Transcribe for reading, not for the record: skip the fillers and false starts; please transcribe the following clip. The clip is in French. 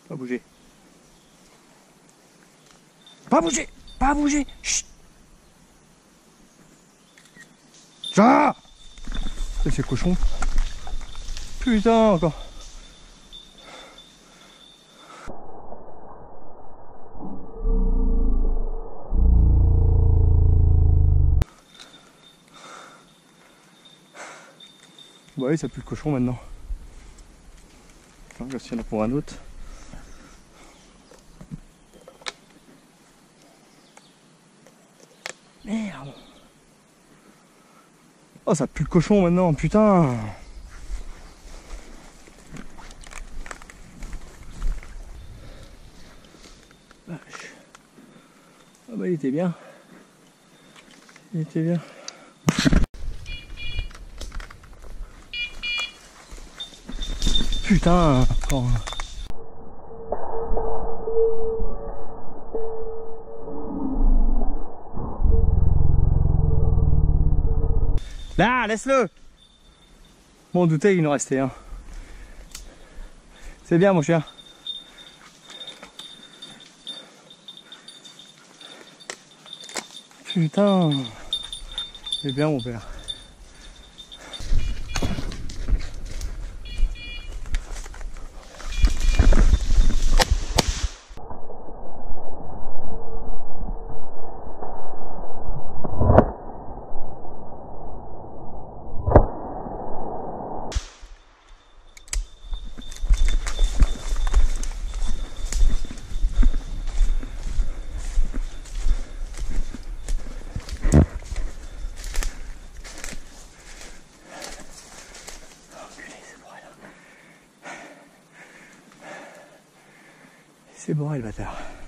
Pas bouger. Pas bouger. Pas bouger. Chut. Ça. C'est cochon. Putain, encore. Bah oui, ça pue le cochon maintenant. Enfin, s'il y en a pour un autre. Merde. Oh, ça pue le cochon maintenant, putain. Vache. Ah bah il était bien. Il était bien. Putain, encore. Là, laisse-le. Bon, on doutait qu'il nous restait un. C'est bien, mon chien. Putain. C'est bien, mon père. C'est bon, le bâtard.